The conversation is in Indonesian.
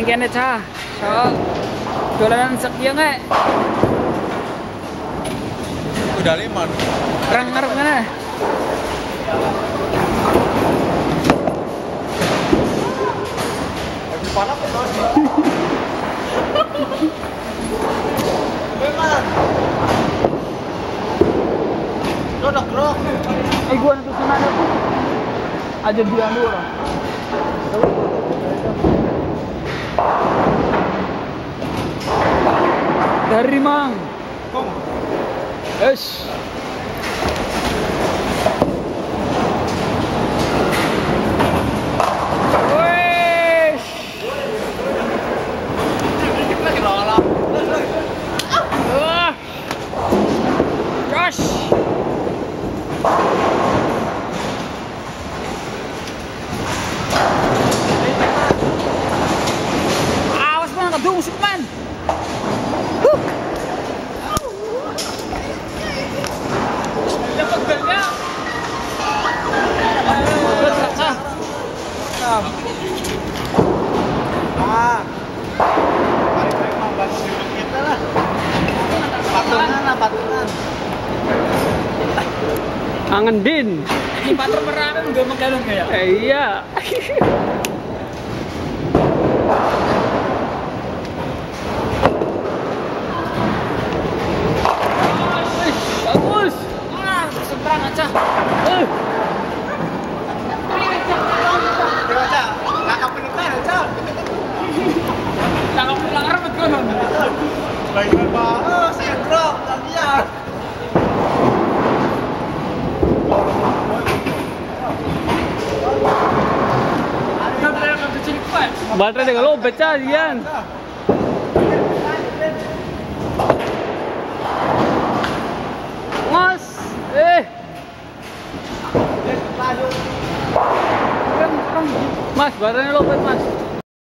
ning kene cah. So, dolanan sekian nggak? Udah liman. Kerang ngarep mana? Panas kok. Liman. Dodok krok. Gua nanti sana ada tuh. Aja dia dulu orang. Dari mang. Es. Awas man, kadungsok man. Balik-balik mah bantu kita lah. Patungan. Angen din. Ini patron merame udah menggalung ya? Iya. Bagus. Ah, seberang aja. Kakak penita aja. Jangan pulang rambut konon. Baiklah Pak. Saya drop kalian. Baterai dengan lo pecah Dian. Mas, Mas, baterainya lopet mas.